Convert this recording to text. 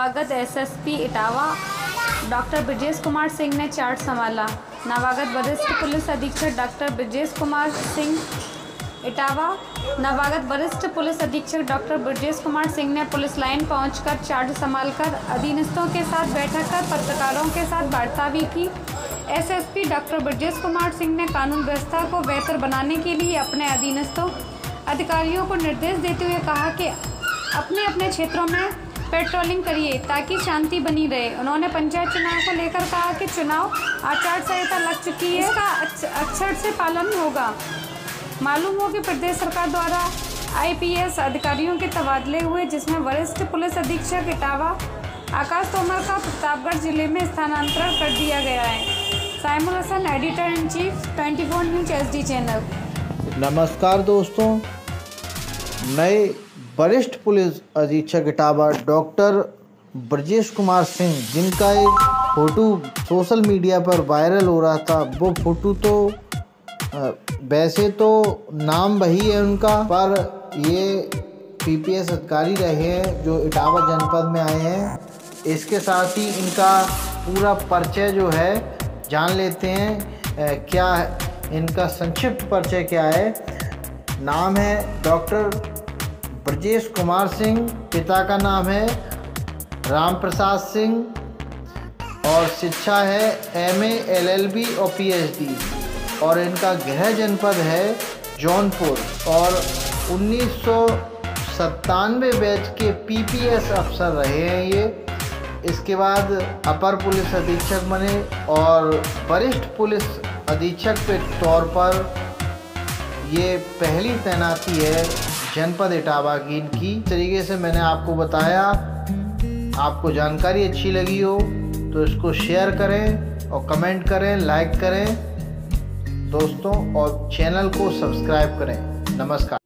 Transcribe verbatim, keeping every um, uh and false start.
नवागत SSP Etawah doctor Brajesh Kumar Singh ने charge संभाला। नवागत वरिष्ठ पुलिस अधीक्षक डॉक्टर ब्रजेश कुमार सिंह इटावा नवागत वरिष्ठ पुलिस अधीक्षक डॉक्टर ब्रजेश कुमार सिंह ने पुलिस लाइन पहुंचकर चार्ज संभालकर अधीनस्थों के साथ बैठक कर पत्रकारों के साथ वार्ता भी की। एसएसपी डॉक्टर ब्रजेश कुमार सिंह ने कानून व्यवस्था को बेहतर बनाने के लिए अपने अधीनस्थों अधिकारियों को निर्देश देते हुए कहा कि अपने अपने क्षेत्रों में पेट्रोलिंग करिए ताकि शांति बनी रहे। उन्होंने पंचायत चुनाव को लेकर कहा कि चुनाव आचार संहिता लग चुकी है, इसका अक्षर से पालन होगा। मालूम हो कि प्रदेश सरकार द्वारा आईपीएस अधिकारियों के तबादले हुए, जिसमें वरिष्ठ पुलिस अधीक्षक इटावा आकाश तोमर का प्रतापगढ़ जिले में स्थानांतरण कर दिया गया है। Saimul Hasan, editor in chief, twenty four news HD channel. नमस्कार दोस्तों, नए वरिष्ठ पुलिस अधीक्षक इटावा डॉक्टर ब्रजेश कुमार सिंह, जिनका एक फ़ोटो सोशल मीडिया पर वायरल हो रहा था, वो फ़ोटो तो वैसे तो नाम वही है उनका, पर ये पीपीएस अधिकारी रहे हैं जो इटावा जनपद में आए हैं। इसके साथ ही इनका पूरा परिचय जो है जान लेते हैं। क्या इनका संक्षिप्त परिचय क्या है। नाम है डॉक्टर ब्रजेश कुमार सिंह, पिता का नाम है राम प्रसाद सिंह और शिक्षा है एमए, एलएलबी और पीएचडी, और इनका गृह जनपद है जौनपुर और उन्नीस सौ सत्तानवे बैच के पीपीएस अफसर रहे हैं ये। इसके बाद अपर पुलिस अधीक्षक बने और वरिष्ठ पुलिस अधीक्षक के तौर पर ये पहली तैनाती है जनपद इटावा की इनकी। इस तरीके से मैंने आपको बताया। आपको जानकारी अच्छी लगी हो तो इसको शेयर करें और कमेंट करें, लाइक करें दोस्तों, और चैनल को सब्सक्राइब करें। नमस्कार।